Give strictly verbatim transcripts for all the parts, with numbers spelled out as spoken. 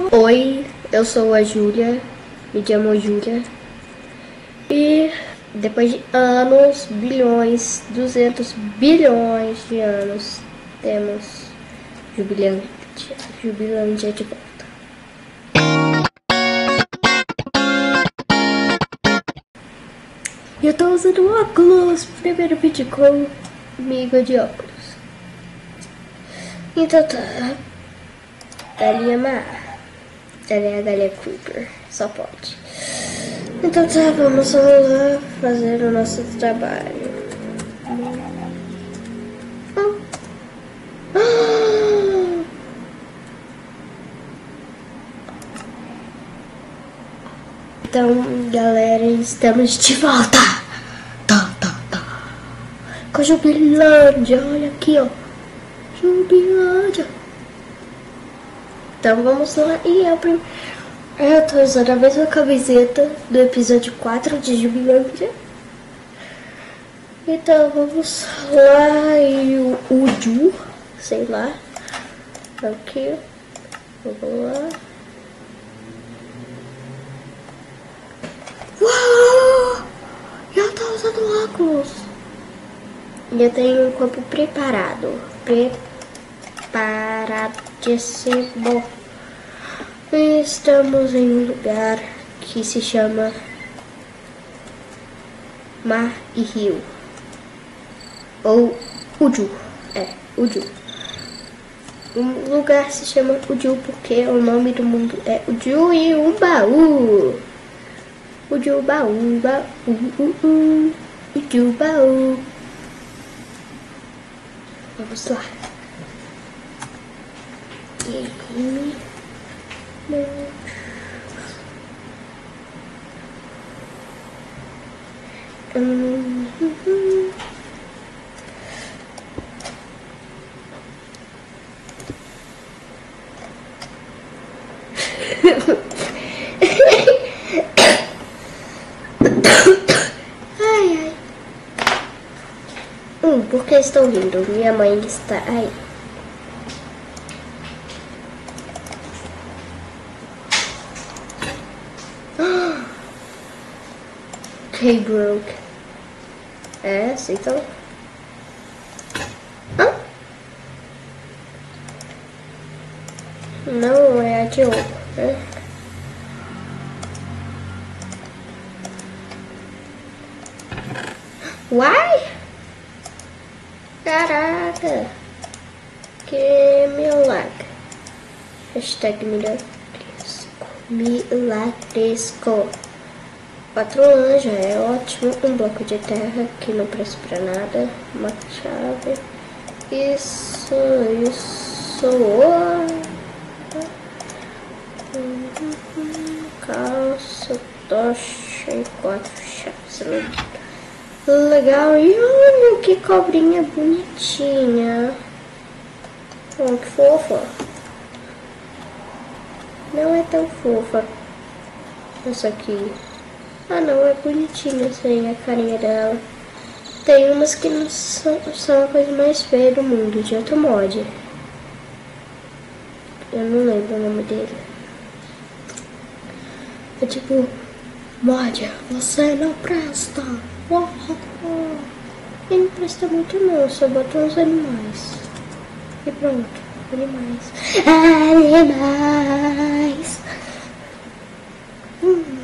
Oi, eu sou a Júlia, me chamo Júlia. E depois de anos, bilhões, duzentos bilhões de anos, temos Jubilândia, Jubilândia de volta. E eu tô usando óculos, primeiro vídeo comigo de óculos. Então tá, galinha má, galinha, galinha Cooper, só pode. Então tá, vamos lá fazer o nosso trabalho. Então, galera, estamos de volta. Tá, tá, tá. Com a Jubilândia, olha aqui, ó. Jubilândia. Então vamos lá. E é o primeiro. Eu tô usando a mesma camiseta do episódio quatro de Jubilândia. Então vamos lá. E o Uju, sei lá. Aqui. Vamos lá. Uau! Eu tô usando óculos. E eu tenho um corpo preparado. Preparadíssimo. Estamos em um lugar que se chama Mar e Rio. Ou Uju. É, Uju. O lugar se chama Uju porque o nome do mundo é Uju e um baú. Uju baú, baú, uh, uh, Uju baú. Vamos lá. E Hum, hum, hum. Ai, ai. Hum, por que estou rindo? Minha mãe está aí. Hey, broke. É, assim então. Hã? Não é a Diogo, né? Uai! Caraca! Que milagre! Hashtag milagresco. Milagresco. Quatro anjos é ótimo. Um bloco de terra que não presta pra nada. Uma chave. Isso, isso. Calça, tocha e quatro chaves. Legal. E olha que cobrinha bonitinha. Oh, que fofa. Não é tão fofa essa aqui. Ah não, é bonitinha assim a carinha dela. Tem umas que não são, são a coisa mais feia do mundo, de outro mod. Eu não lembro o nome dele. É tipo, mod, você não presta. Ele não presta muito não, só bota uns animais. E pronto, animais. Animais. Hum.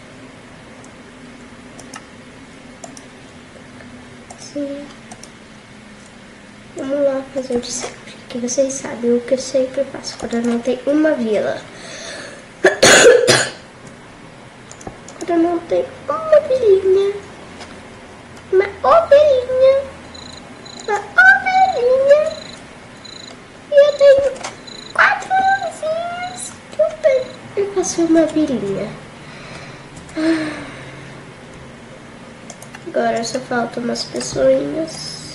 Sim. Vamos lá fazer o de sempre, que vocês sabem o que eu sempre faço quando eu não tenho uma vila. Quando eu não tenho uma vilinha, uma ovelhinha, uma ovelhinha, e eu tenho quatro vizinhos que eu tenho. Eu faço uma vilinha. Agora só faltam umas pessoinhas.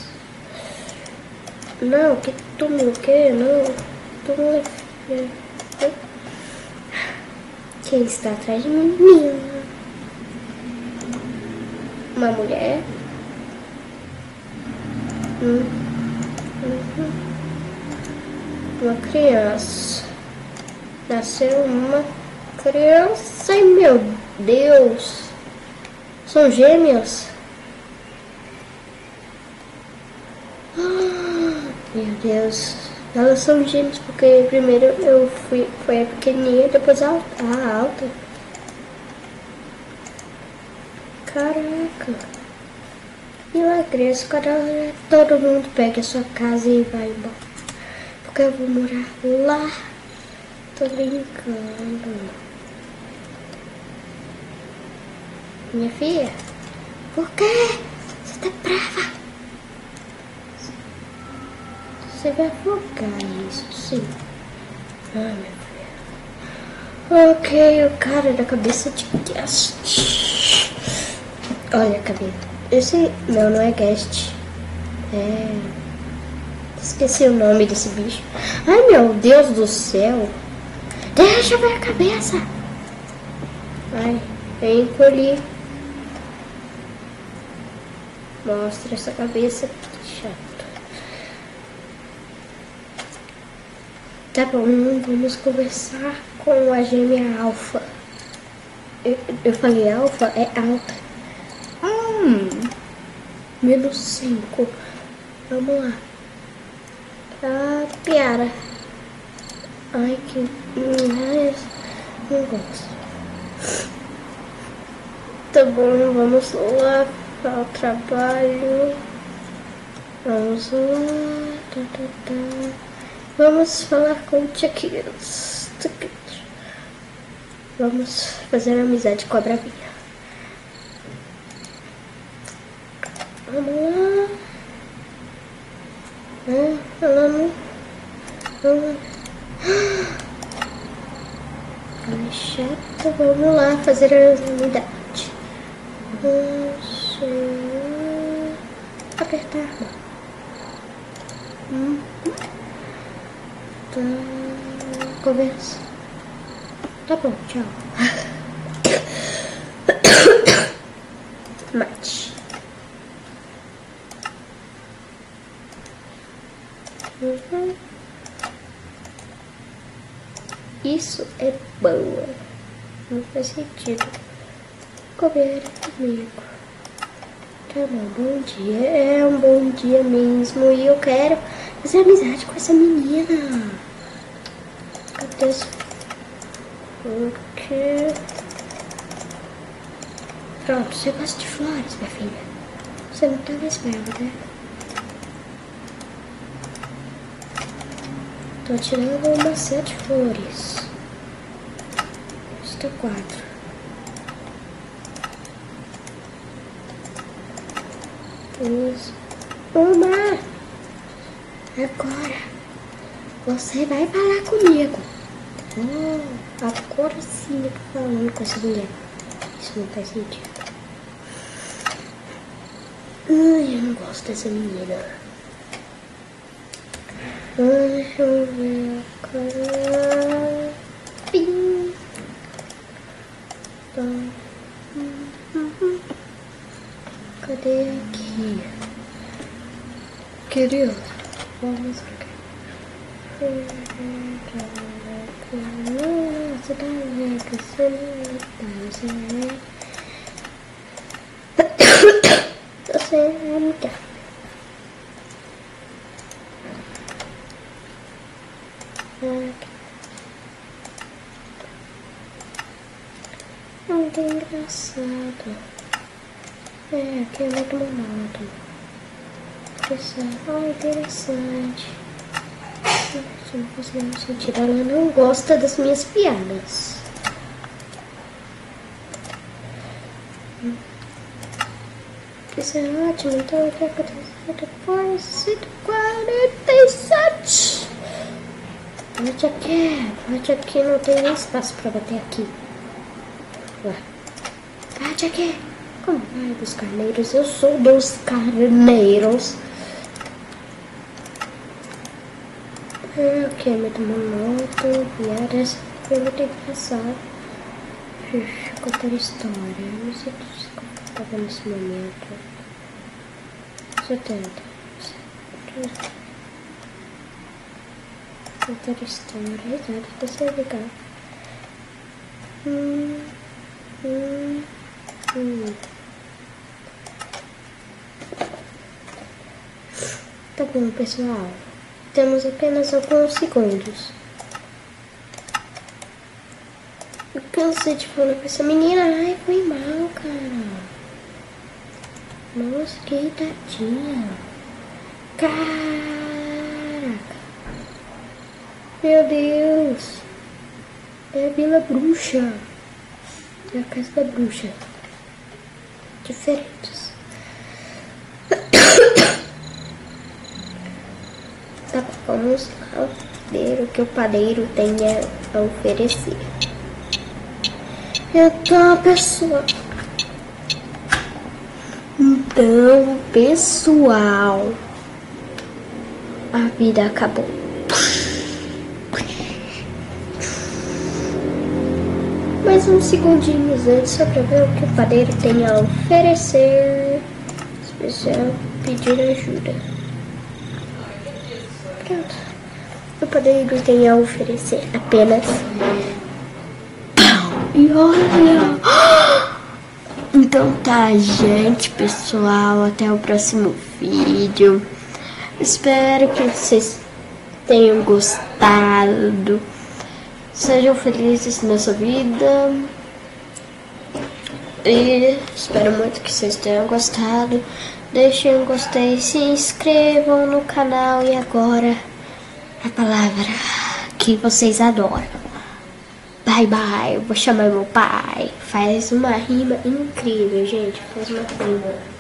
Não, que tu me o quê? Não, tu me... Quem está atrás de mim? Uma mulher. Hum. Uhum. Uma criança. Nasceu uma criança. Ai, meu Deus. São gêmeos. Ah, meu Deus. Elas são gêmeos porque primeiro eu fui, foi a pequenininha, depois a, a alta. Caraca. Milagres, cara, todo mundo pega a sua casa e vai embora. Porque eu vou morar lá. Tô brincando. Minha filha, por quê? Você tá brava? Você vai afogar isso, sim. Ah, minha filha. Ok, o cara da cabeça de guest. Olha, cabelo. Esse não, não é guest. É... Esqueci o nome desse bicho. Ai, meu Deus do céu. Deixa eu ver a cabeça. Ai, eu encolhi. Mostra essa cabeça. Chato. Tá bom, vamos conversar com a gêmea alfa. Eu, eu falei alfa? É alta. Hum, menos cinco. Vamos lá. Ah, piara. Ai, que... Ai, não gosto. Tá bom, vamos lá ao trabalho. Vamos lá. Tá, tá, tá. Vamos falar com o Tchaquiras. Vamos fazer amizade com a Bravinha. Vamos lá. Ah, ela não... Vamos... Ela é chata. Vamos lá fazer amizade. Vamos... Apertar a mão. Hum. Tá... Conversa. Tá bom, tchau. Mate. Uhum. Isso é boa. Não faz sentido. Comer comigo. Tá bom, bom dia. É um bom dia mesmo. E eu quero fazer amizade com essa menina. Cadê esse... Porque... Pronto, você gosta de flores, minha filha. Você não tá mais brava, né? Tô tirando umas sete flores. Está quatro. Isso. Uma. Agora. Você vai falar comigo. Oh, agora sim eu tô falando com essa mulher. Isso não faz sentido. Ai, eu não gosto dessa menina. Deixa eu ver a cara. Pim. Tá. Cadê aqui? Querido, vamos pra cá. Você tá vendo que você não tá, você não tá. Muito engraçado. É, aqui é muito monótono. Ah, interessante. Não conseguimos sentir. Ela não gosta das minhas piadas. Isso é ótimo. Então o que aconteceu depois? cento e quarenta e sete. Bate aqui. Bate aqui. Não tem nem espaço pra bater aqui. Ué. Bate aqui. Como vai dos carneiros? Eu sou dos carneiros. Ah, ok, muito monótono. Piadas. Foi muito engraçado. Deixa eu contar a história. Eu não sei se eu estava nesse momento. setenta. contar história, risada, tá sendo legal. Hum, hum, hum. Tá bom, pessoal. Temos apenas alguns segundos. Eu cansei de falar com essa menina. Ai, foi mal, cara. Nossa, que tadinha. Caraca. Meu Deus. É a Vila Bruxa. É a casa da bruxa. Diferentes. Tá, vamos lá ver o que o padeiro tem a oferecer. Então, pessoal. Então, pessoal. A vida acabou. Mais uns segundinhos antes, só pra ver o que o padeiro tem a oferecer. Especial pedir ajuda. Pronto. O padeiro tem a oferecer apenas. E olha! Então tá, gente, pessoal. Até o próximo vídeo. Espero que vocês tenham gostado. Sejam felizes nessa vida. E espero muito que vocês tenham gostado. Deixem um gostei, se inscrevam no canal. E agora, a palavra que vocês adoram. Bye, bye. Eu vou chamar meu pai. Faz uma rima incrível, gente. Faz uma rima.